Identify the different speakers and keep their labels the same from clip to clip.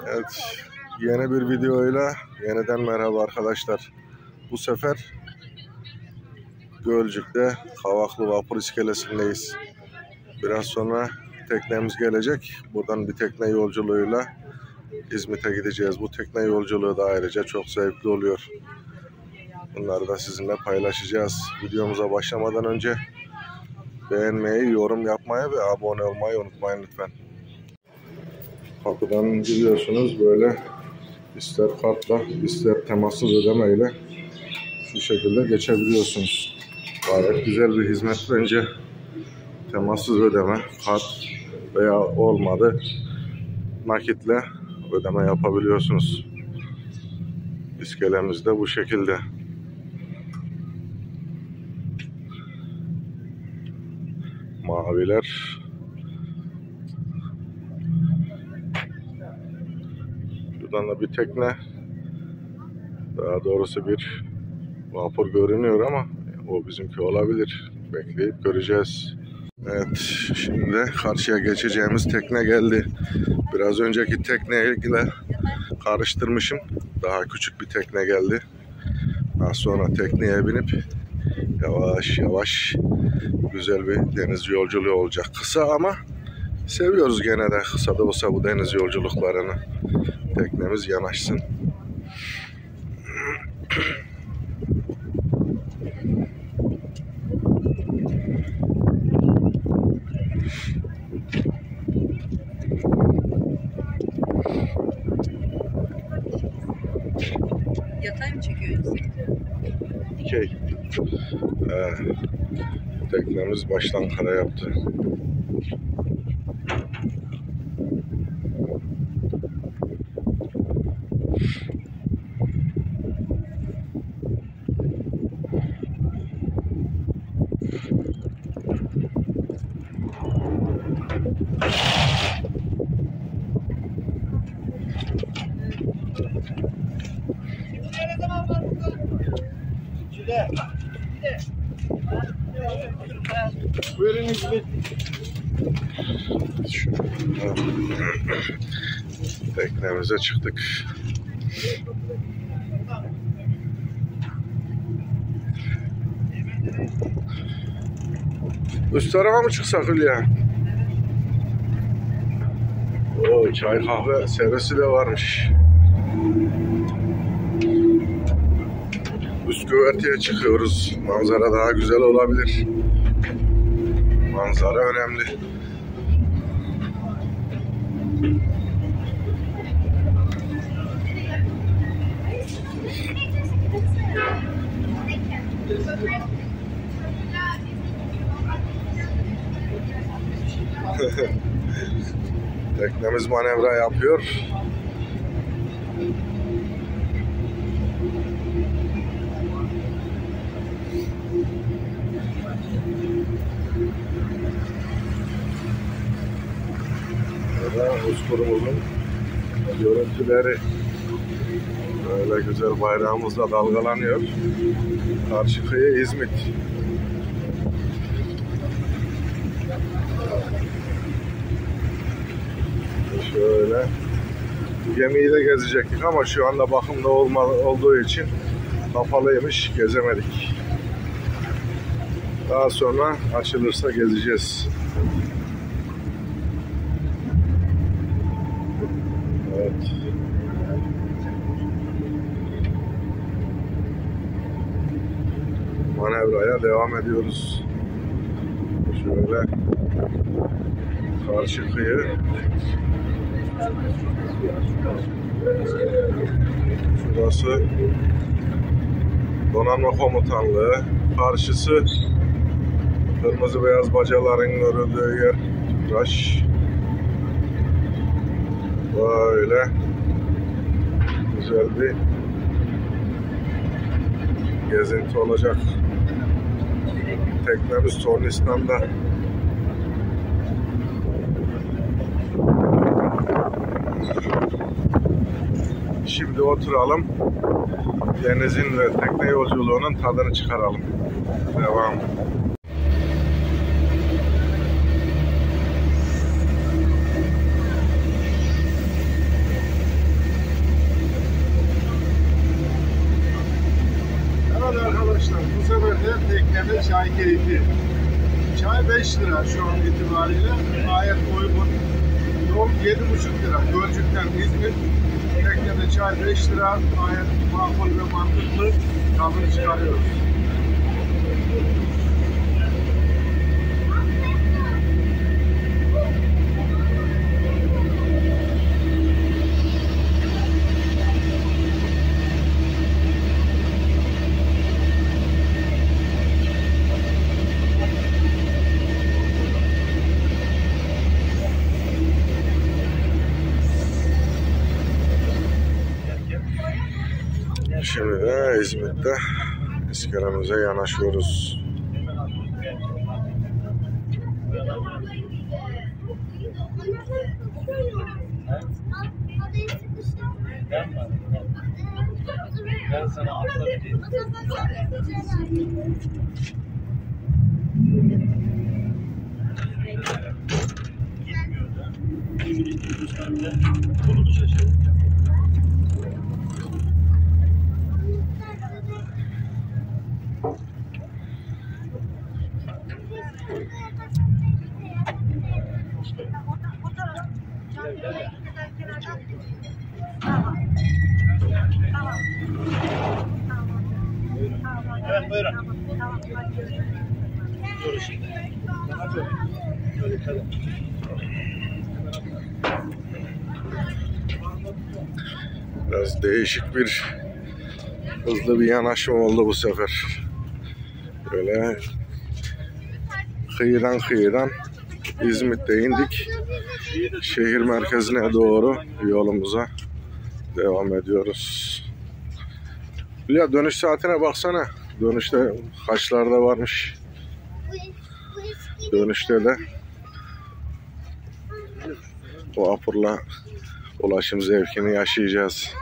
Speaker 1: Evet, yeni bir videoyla yeniden merhaba arkadaşlar. Bu sefer Gölcük'te Kavaklı Vapur İskelesi'ndeyiz. Biraz sonra teknemiz gelecek. Buradan bir tekne yolculuğuyla İzmit'e gideceğiz. Bu tekne yolculuğu da ayrıca çok zevkli oluyor. Bunları da sizinle paylaşacağız. Videomuza başlamadan önce beğenmeyi, yorum yapmayı ve abone olmayı unutmayın lütfen. Kapıdan gidiyorsunuz, böyle ister kartla ister temassız ödemeyle şu şekilde geçebiliyorsunuz. Gayet güzel bir hizmet bence. Temassız ödeme, kart veya olmadı nakitle ödeme yapabiliyorsunuz. İskelemiz de bu şekilde. Maviler. Şuradan da bir tekne, daha doğrusu bir vapur görünüyor ama o bizimki olabilir. Bekleyip göreceğiz. Evet, şimdi karşıya geçeceğimiz tekne geldi. Biraz önceki tekneyle karıştırmışım. Daha küçük bir tekne geldi. Daha sonra tekneye binip yavaş yavaş güzel bir deniz yolculuğu olacak. Kısa ama seviyoruz gene de, kısa da olsa bu deniz yolculuklarını. Teknemiz yanaşsın.
Speaker 2: Yatay mı çekiyorsunuz?
Speaker 1: Dikey. Teknemiz baştan kara yaptı.
Speaker 3: Buyurun İzmit.
Speaker 1: Teknemize çıktık. Üst tarafa mı çıksak Hülya? Oo, çay kahve servisi de varmış. Üst güverteye çıkıyoruz. Manzara daha güzel olabilir. Manzara önemli. Teknemiz manevra yapıyor. Burada uskurumuzun görüntüleri, böyle güzel bayrağımızla dalgalanıyor. Karşı kıyı İzmit. Şöyle gemiyi de gezecektik ama şu anda bakımda olduğu için kapalıymış, gezemedik. Daha sonra açılırsa gezeceğiz. Evet. Manevraya devam ediyoruz. Şöyle karşı kıyı. Şurası Donanma Komutanlığı. Karşısı kırmızı beyaz bacaların görüldüğü yer. Tüpraş. Böyle güzel bir gezinti olacak. Teknemiz Tornistan'da. Şimdi oturalım. Denizin ve tekne yolculuğunun tadını çıkaralım. Devam.
Speaker 3: arkadaşlar, bu sefer de teknede çay keyfi. Çay 5 lira şu an itibariyle. Gayet uygun. Yol 7,5 lira. Gölcük'ten İzmir. Teknede çay 5 lira. Gayet makul ve mantıklı. Tadını çıkarıyoruz.
Speaker 1: Şimdi de İzmit'te iskelemize yanaşıyoruz.
Speaker 3: Ben sana atlatayım. Bunu da şaşırdım. Evet, buyurun. Dur şimdi.
Speaker 1: Biraz değişik bir hızlı bir yanaşma oldu bu sefer. Böyle kıyıdan İzmit'te indik. Şehir merkezine doğru yolumuza devam ediyoruz. Ya dönüş saatine baksana. Dönüşte kaçlarda varmış. Dönüşte de o vapurla ulaşım zevkini yaşayacağız.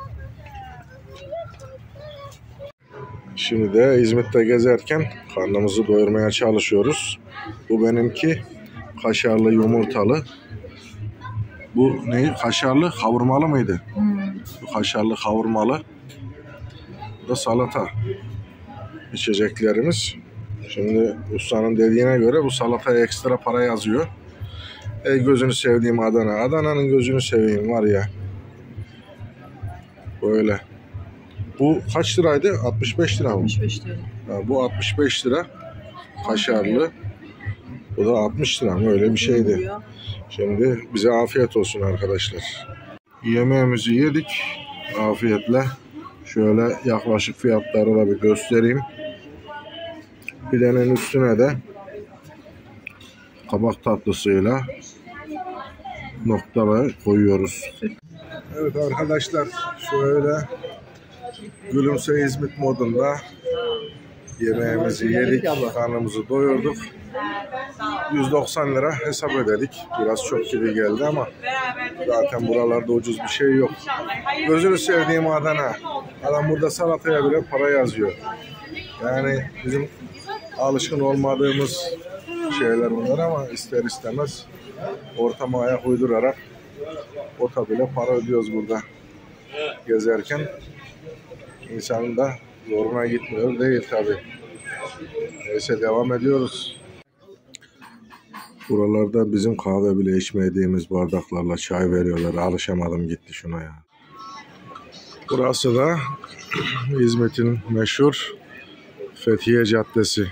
Speaker 1: Şimdi de İzmit'te gezerken karnımızı doyurmaya çalışıyoruz. Bu benimki kaşarlı yumurtalı. Bu ne? Kaşarlı kavurmalı mıydı? Bu kaşarlı kavurmalı. Bu da salata. İçeceklerimiz. Şimdi ustanın dediğine göre bu salataya ekstra para yazıyor. Ey gözünü sevdiğim Adana. Adana'nın gözünü seveyim var ya. Böyle. Bu kaç liraydı? 65 lira mı?
Speaker 2: 65 lira.
Speaker 1: Bu 65 lira. Kaşarlı. Bu da 60 lira mı? Öyle bir şeydi. Şimdi bize afiyet olsun arkadaşlar. Yemeğimizi yedik. Afiyetle. Şöyle yaklaşık fiyatları da bir göstereyim. Pidenin üstüne de kabak tatlısıyla noktaları koyuyoruz. Evet arkadaşlar, şöyle Gülümse İzmit modunda yemeğimizi yedik, karnımızı doyurduk. 190 lira hesap ödedik. Biraz çok gibi geldi ama zaten buralarda ucuz bir şey yok. Gözünü sevdiğim Adana. Adam burada salataya bile para yazıyor. Yani bizim alışkın olmadığımız şeyler bunlar ama ister istemez ortama ayak uydurarak ota bile para ödüyoruz burada. Gezerken insanın da zoruna gitmiyor değil tabi. Neyse devam ediyoruz. Buralarda bizim kahve bile içmediğimiz bardaklarla çay veriyorlar. Alışamadım gitti şuna ya. Burası da İzmit'in meşhur Fethiye Caddesi.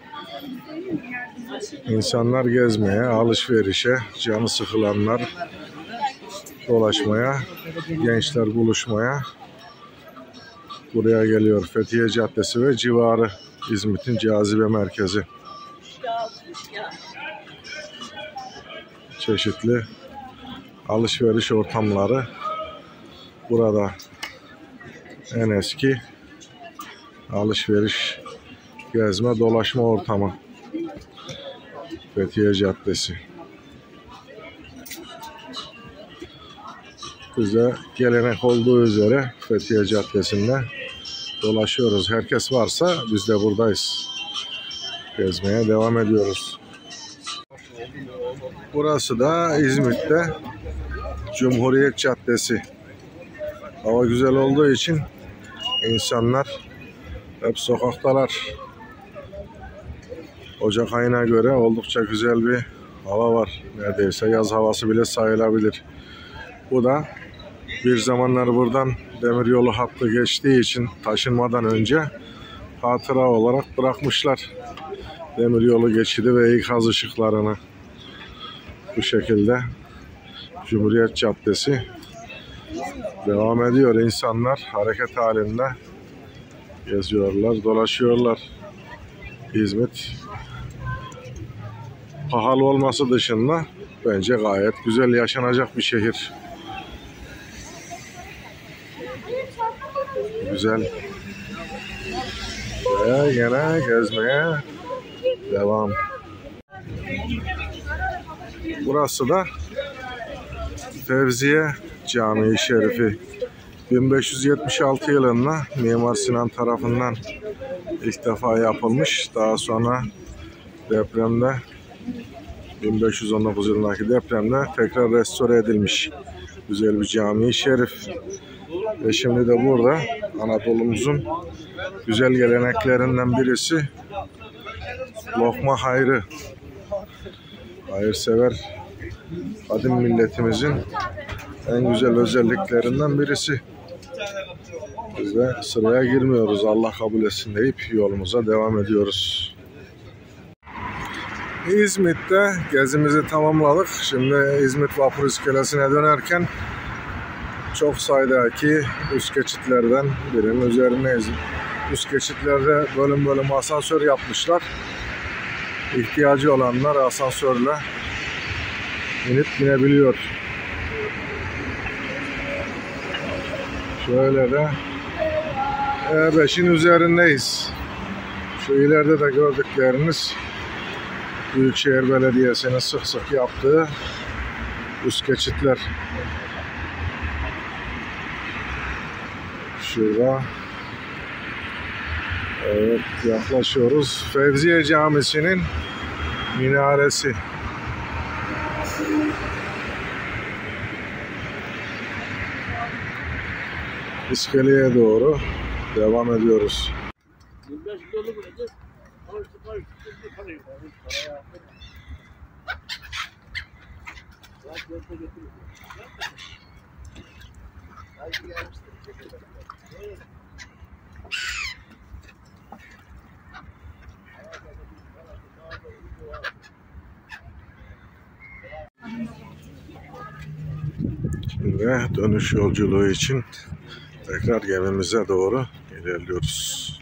Speaker 1: İnsanlar gezmeye, alışverişe, canı sıkılanlar dolaşmaya, gençler buluşmaya buraya geliyor. Fethiye Caddesi ve civarı İzmit'in cazibe merkezi. Çeşitli alışveriş ortamları burada. En eski alışveriş, gezme, dolaşma ortamı. Fethiye Caddesi. Biz de gelenek olduğu üzere Fethiye Caddesi'nde dolaşıyoruz. Herkes varsa biz de buradayız. Gezmeye devam ediyoruz. Burası da İzmit'te Cumhuriyet Caddesi. Hava güzel olduğu için insanlar Hep sokaktalar. Ocak ayına göre oldukça güzel bir hava var. Neredeyse yaz havası bile sayılabilir. Bu da bir zamanlar buradan demiryolu hattı geçtiği için taşınmadan önce hatıra olarak bırakmışlar demiryolu geçidi ve ikaz ışıklarını. Bu şekilde Cumhuriyet Caddesi devam ediyor. İnsanlar hareket halinde geziyorlar, dolaşıyorlar. İzmit pahalı olması dışında bence gayet güzel yaşanacak bir şehir. Güzel. Ve yine gezmeye devam. Burası da Fevziye Camii Şerifi. 1576 yılında Mimar Sinan tarafından ilk defa yapılmış. Daha sonra depremde 1519 yılındaki depremde tekrar restore edilmiş. Güzel bir cami-i şerif. Ve şimdi de burada Anadolu'muzun güzel geleneklerinden birisi lokma hayrı. Hayırsever kadim milletimizin en güzel özelliklerinden birisi. Biz de sıraya girmiyoruz. Allah kabul etsin deyip yolumuza devam ediyoruz. İzmit'te gezimizi tamamladık. Şimdi İzmit Vapur İskelesi'ne dönerken çok sayıdaki üst geçitlerden birinin üzerindeyiz. Üst geçitlerde bölüm bölüm asansör yapmışlar. İhtiyacı olanlar asansörle inip binebiliyor. Şöyle de E5'in üzerindeyiz. Şu ileride de gördükleriniz Büyükşehir Belediyesi'nin sık sık yaptığı üst geçitler. Şurada evet yaklaşıyoruz. Fevziye Camisi'nin minaresi. İskeleye doğru devam ediyoruz. Şimdi dönüş yolculuğu için tekrar gemimize doğru ilerliyoruz.